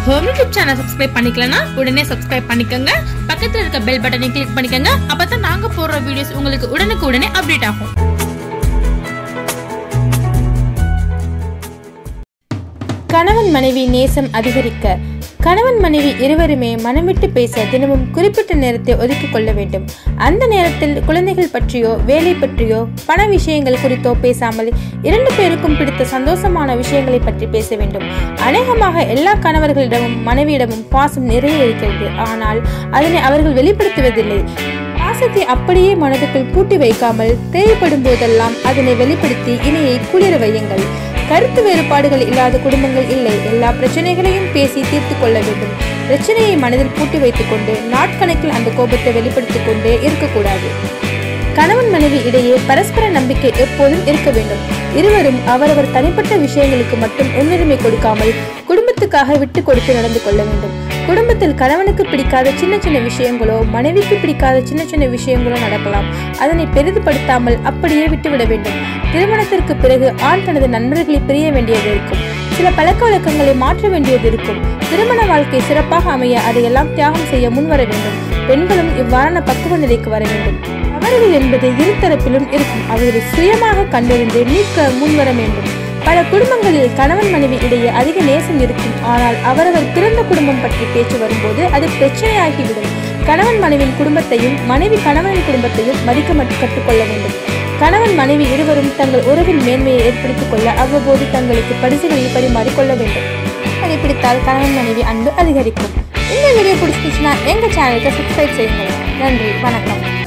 Home YouTube channel subscribe பண்ணிக்கலனா உடனே subscribe பண்ணிக்கங்க. பக்கத்துல இருக்க பெல் பட்டனை கிளிக் பண்ணிக்கங்க. அப்பதான் நாங்க போடுற வீடியோஸ் உங்களுக்கு உடனுக்குடனே அப்டேட் ஆகும். கணவன் மனைவி நேசம் அதிகரிக்க கணவன் மனைவி இருவருமே மனமிட்டு பேச தினமும் குறிப்பிட்ட நேரத்தை ஒதுக்கிக் கொள்ள வேண்டும். அந்த நேரத்தில் குழந்தைகள் பற்றியோ வேலை பற்றியோ பண விஷயங்கள் குறித்தோ பேசாமல் இரண்டு பேருக்கும் பிடித்த சந்தோஷமான விஷயங்களை பற்றி பேச வேண்டும். அநேகமாக எல்லா கணவர்களிடமும் மனைவியிடமும் பாசம் நிறைய இருக்கிறது. ஆனால் அதனை அவர்கள் வெளிப்படுத்துவதில்லை. பாசத்தை அப்படியே மனதுக்குள் பூட்டி வைக்காமல் தேவைப்படும் போதெல்லாம் அதனை வெளிப்படுத்தி இணையை குளிர வையுங்கள். கருத்து வேறுபாடுகள் இல்லாத குடும்பங்கள் இல்லை. எல்லா பிரச்சனைகளையும் பேசி தீர்த்து கொள்ள வேண்டும். பிரச்சனையை மனதில் பூட்டி வைத்துக் கொண்டு நாட்கணக்கில் அந்த கோபத்தை வெளிப்படுத்திக் கொண்டே இருக்கக்கூடாது. கணவன் மனைவி இடையே பரஸ்பர நம்பிக்கை எப்போதும் இருக்க வேண்டும். இருவரும் அவரவர் தனிப்பட்ட விஷயங்களுக்கு மட்டும் முன்னுரிமை கொடுக்காமல் குடும்பத்துக்காக விட்டு கொடுத்து நடந்து கொள்ள வேண்டும். குடும்பத்தில் கணவனுக்கு பிடிக்காத சின்ன சின்ன விஷயங்களோ மனைவிக்கு பிடிக்காத சின்ன சின்ன விஷயங்களோ நடக்கலாம். அதனை பெரிதுபடுத்தாமல் அப்படியே விட்டுவிட வேண்டும். திருமணத்திற்கு பிறகு ஆண் தனது நண்பர்களை பிரிய வேண்டியது இருக்கும். சில பழக்க வழக்கங்களை மாற்ற வேண்டியது இருக்கும். திருமண வாழ்க்கை சிறப்பாக அமைய அதையெல்லாம் தியாகம் செய்ய முன்வர வேண்டும். பெண்களும் இவ்வாறான பக்குவ நிலைக்கு வர வேண்டும். தவறுகள் என்பது இரு தரப்பிலும் இருக்கும். அவர்களை சுயமாக கண்டறிந்து நீக்க முன்வர வேண்டும். பல குடும்பங்களில் கணவன் மனைவி இடையே அதிக நேசம் இருக்கும். ஆனால் அவரவர் பிறந்த குடும்பம் பற்றி பேச்சு வரும்போது அது பிரச்சனையாகிவிடும். கணவன் மனைவியின் குடும்பத்தையும் மனைவி கணவனின் குடும்பத்தையும் மதிக்க கற்றுக்கொள்ள வேண்டும். கணவன் மனைவி இருவரும் தங்கள் உறவின் மேன்மையை ஏற்படுத்திக் கொள்ள அவ்வப்போது தங்களுக்கு பரிசுகளை பரிமாறிக்கொள்ள வேண்டும். அதை பிடித்தால் கணவன் மனைவி அன்பு அதிகரிக்கும். இந்த வீடியோ பிடிச்சிருச்சுன்னா எங்க சேனலுக்கு சப்ஸ்கிரைப் செய்யுங்கள். நன்றி, வணக்கம்.